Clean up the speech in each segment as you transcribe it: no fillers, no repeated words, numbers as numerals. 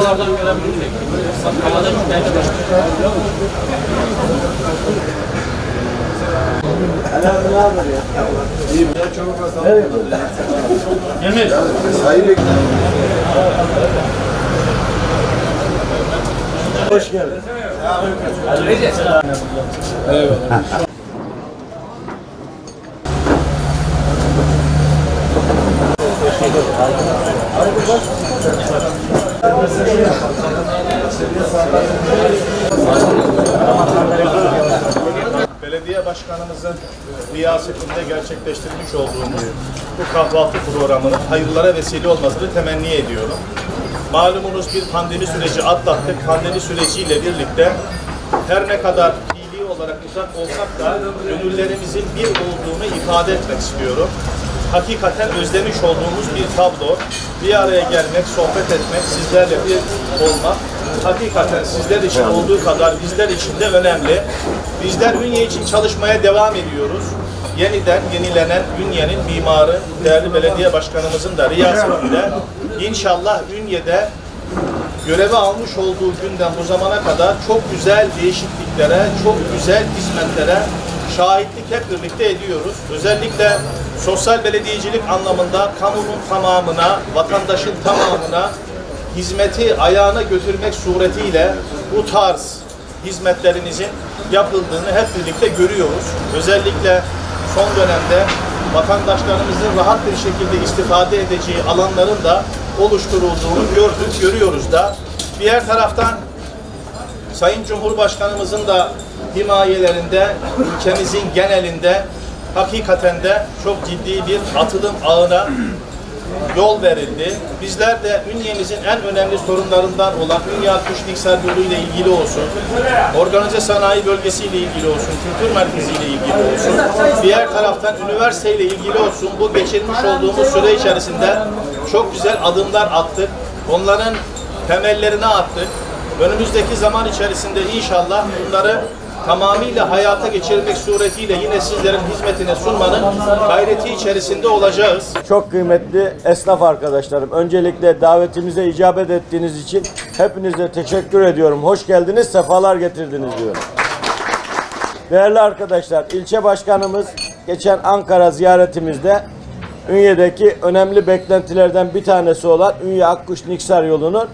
oradan görebilirsek. Havada şikayet var. Yemin. Hoş geldin. Eyvallah. Belediye başkanımızın riyasetinde gerçekleştirmiş olduğumuz bu kahvaltı programının hayırlara vesile olmasını temenni ediyorum. Malumunuz bir pandemi süreci atlattık. Pandemi süreciyle birlikte her ne kadar fiili olarak uzak olsak da gönüllerimizin bir olduğunu ifade etmek istiyorum. Hakikaten özlemiş olduğumuz bir tablo. Bir araya gelmek, sohbet etmek, sizlerle bir olmak hakikaten sizler için olduğu kadar bizler için de önemli. Bizler Ünye için çalışmaya devam ediyoruz. Yeniden yenilenen Ünye'nin mimarı, değerli belediye başkanımızın da riyasetinde inşallah Ünye'de görevi almış olduğu günden bu zamana kadar çok güzel değişikliklere, çok güzel hizmetlere şahitlik hep birlikte ediyoruz. Özellikle sosyal belediyecilik anlamında kamunun tamamına, vatandaşın tamamına hizmeti ayağına götürmek suretiyle bu tarz hizmetlerinizin yapıldığını hep birlikte görüyoruz. Özellikle son dönemde vatandaşlarımızın rahat bir şekilde istifade edeceği alanların da oluşturulduğunu gördük, görüyoruz da. Diğer taraftan Sayın Cumhurbaşkanımızın da himayelerinde, ülkemizin genelinde hakikaten de çok ciddi bir atılım ağına yol verildi. Bizler de Ünye'mizin en önemli sorunlarından olan Ünye Akkuş-Niksar yolu ile ilgili olsun, organize sanayi bölgesiyle ilgili olsun, kültür merkeziyle ilgili olsun, diğer taraftan üniversiteyle ilgili olsun, bu geçirmiş olduğumuz süre içerisinde çok güzel adımlar attık. Onların temellerini attık. Önümüzdeki zaman içerisinde inşallah bunları tamamıyla hayata geçirmek suretiyle yine sizlerin hizmetine sunmanın gayreti içerisinde olacağız. Çok kıymetli esnaf arkadaşlarım, öncelikle davetimize icabet ettiğiniz için hepinize teşekkür ediyorum. Hoş geldiniz, sefalar getirdiniz diyorum. Değerli arkadaşlar, ilçe başkanımız geçen Ankara ziyaretimizde Ünye'deki önemli beklentilerden bir tanesi olan Ünye Akkuş-Niksar yolunun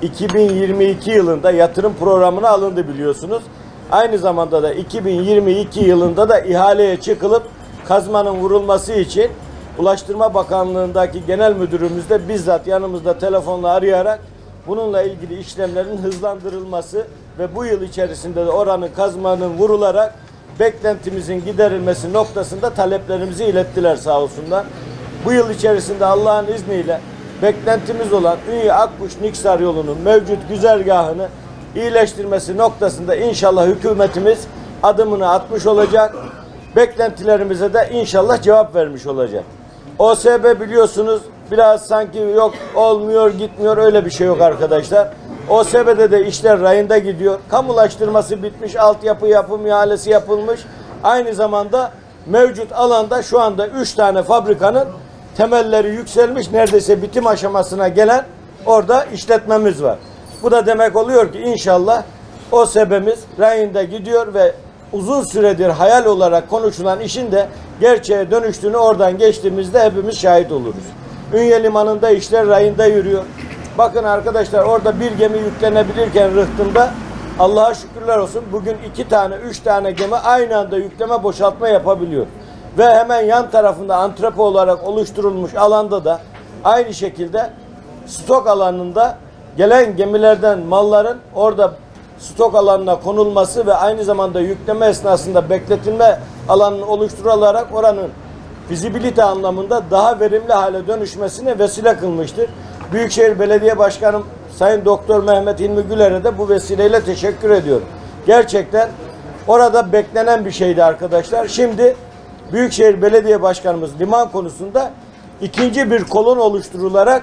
2022 yılında yatırım programına alındı biliyorsunuz. Aynı zamanda da 2022 yılında da ihaleye çıkılıp kazmanın vurulması için Ulaştırma Bakanlığı'ndaki genel müdürümüz de bizzat yanımızda telefonla arayarak bununla ilgili işlemlerin hızlandırılması ve bu yıl içerisinde de oranın kazmanın vurularak beklentimizin giderilmesi noktasında taleplerimizi ilettiler sağ olsunlar. Bu yıl içerisinde Allah'ın izniyle beklentimiz olan Ünye Akkuş-Niksar yolunun mevcut güzergahını iyileştirmesi noktasında inşallah hükümetimiz adımını atmış olacak. Beklentilerimize de inşallah cevap vermiş olacak. OSB biliyorsunuz biraz sanki yok olmuyor gitmiyor, öyle bir şey yok arkadaşlar. OSB'de de işler rayında gidiyor. Kamulaştırması bitmiş, altyapı yapım ihalesi yapılmış. Aynı zamanda mevcut alanda şu anda 3 tane fabrikanın temelleri yükselmiş, neredeyse bitim aşamasına gelen orada işletmemiz var. Bu da demek oluyor ki inşallah OSB'miz rayında gidiyor ve uzun süredir hayal olarak konuşulan işin de gerçeğe dönüştüğünü oradan geçtiğimizde hepimiz şahit oluruz. Ünye Limanı'nda işler rayında yürüyor. Bakın arkadaşlar, orada bir gemi yüklenebilirken rıhtımda Allah'a şükürler olsun bugün 2 tane 3 tane gemi aynı anda yükleme boşaltma yapabiliyor. Ve hemen yan tarafında antrepo olarak oluşturulmuş alanda da aynı şekilde stok alanında gelen gemilerden malların orada stok alanına konulması ve aynı zamanda yükleme esnasında bekletilme alanının oluşturularak oranın fizibilite anlamında daha verimli hale dönüşmesine vesile kılmıştır. Büyükşehir Belediye Başkanım Sayın Doktor Mehmet Hilmi Güler'e de bu vesileyle teşekkür ediyorum. Gerçekten orada beklenen bir şeydi arkadaşlar. Şimdi Büyükşehir Belediye Başkanımız liman konusunda ikinci bir kolon oluşturularak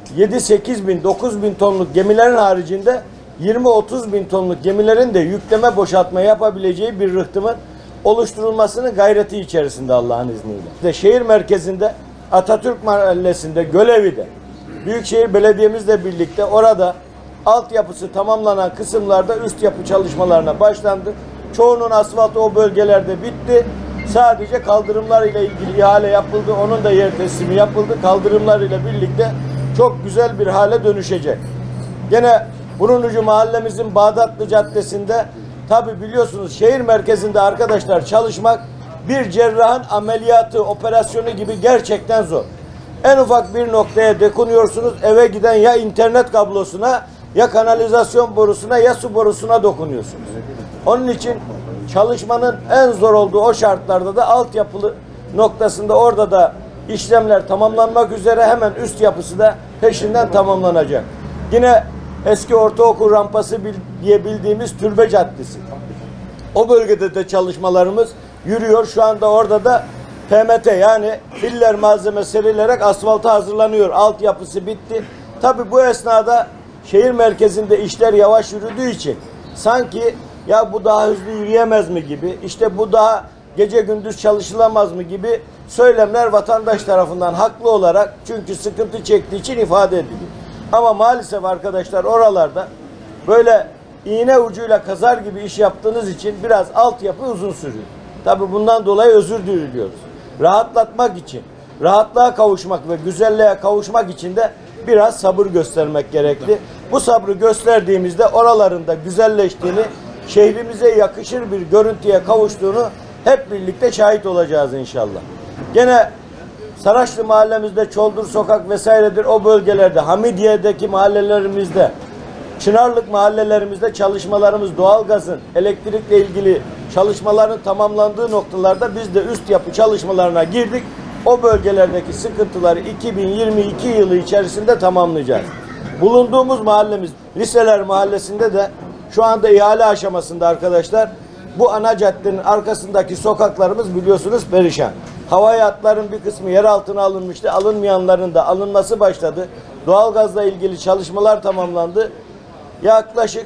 7-8 bin, 9 bin tonluk gemilerin haricinde 20-30 bin tonluk gemilerin de yükleme boşaltma yapabileceği bir rıhtımın oluşturulmasının gayreti içerisinde Allah'ın izniyle. Şehir merkezinde Atatürk Mahallesi'nde, Gölevi'de Büyükşehir Belediye'mizle birlikte orada Altyapısı tamamlanan kısımlarda üst yapı çalışmalarına başlandı. Çoğunun asfaltı o bölgelerde bitti. Sadece kaldırımlar ile ilgili ihale yapıldı. Onun da yer teslimi yapıldı. Kaldırımlar ile birlikte çok güzel bir hale dönüşecek. Gene Burnucu mahallemizin Bağdatlı Caddesi'nde, tabi biliyorsunuz şehir merkezinde arkadaşlar çalışmak bir cerrahın ameliyatı, operasyonu gibi gerçekten zor. En ufak bir noktaya dokunuyorsunuz, eve giden ya internet kablosuna, ya kanalizasyon borusuna, ya su borusuna dokunuyorsunuz. Onun için çalışmanın en zor olduğu o şartlarda da altyapılı noktasında orada da işlemler tamamlanmak üzere, hemen üst yapısı da peşinden tamamlanacak. Yine eski ortaokul rampası diye bildiğimiz Türbe Caddesi. O bölgede de çalışmalarımız yürüyor. Şu anda orada da PMT yani filler malzeme serilerek asfalta hazırlanıyor. Altyapısı bitti. Tabi bu esnada şehir merkezinde işler yavaş yürüdüğü için sanki ya bu daha hızlı yürüyemez mi gibi, işte bu daha gece gündüz çalışılamaz mı gibi söylemler vatandaş tarafından haklı olarak, çünkü sıkıntı çektiği için ifade ediliyor. Ama maalesef arkadaşlar oralarda böyle iğne ucuyla kazar gibi iş yaptığınız için biraz altyapı uzun sürüyor. Tabi bundan dolayı özür diliyoruz. Rahatlatmak için, rahatlığa kavuşmak ve güzelliğe kavuşmak için de biraz sabır göstermek gerekli. Bu sabrı gösterdiğimizde oraların da güzelleştiğini, şehrimize yakışır bir görüntüye kavuştuğunu hep birlikte şahit olacağız inşallah. Gene Saraçlı mahallemizde, Çoldur Sokak vesairedir, o bölgelerde, Hamidiye'deki mahallelerimizde, Çınarlık mahallelerimizde çalışmalarımız, doğalgazın, elektrikle ilgili çalışmaların tamamlandığı noktalarda biz de üst yapı çalışmalarına girdik. O bölgelerdeki sıkıntıları 2022 yılı içerisinde tamamlayacağız. Bulunduğumuz mahallemiz Liseler Mahallesi'nde de şu anda ihale aşamasında arkadaşlar. Bu ana caddenin arkasındaki sokaklarımız biliyorsunuz perişan. Havai hatların bir kısmı yer altına alınmıştı. Alınmayanların da alınması başladı. Doğalgazla ilgili çalışmalar tamamlandı. Yaklaşık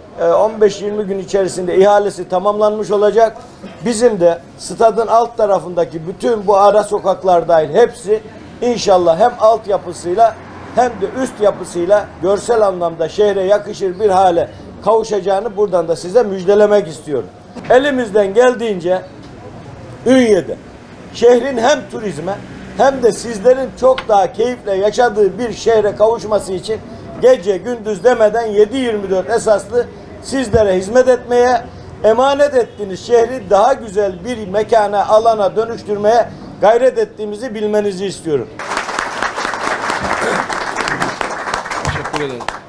15-20 gün içerisinde ihalesi tamamlanmış olacak. Bizim de stadın alt tarafındaki bütün bu ara sokaklar dahil hepsi inşallah hem altyapısıyla hem de üst yapısıyla görsel anlamda şehre yakışır bir hale kavuşacağını buradan da size müjdelemek istiyorum. Elimizden geldiğince Ünye'de şehrin hem turizme hem de sizlerin çok daha keyifle yaşadığı bir şehre kavuşması için gece gündüz demeden 7/24 esaslı sizlere hizmet etmeye, emanet ettiğiniz şehri daha güzel bir mekana, alana dönüştürmeye gayret ettiğimizi bilmenizi istiyorum. Teşekkür ederim.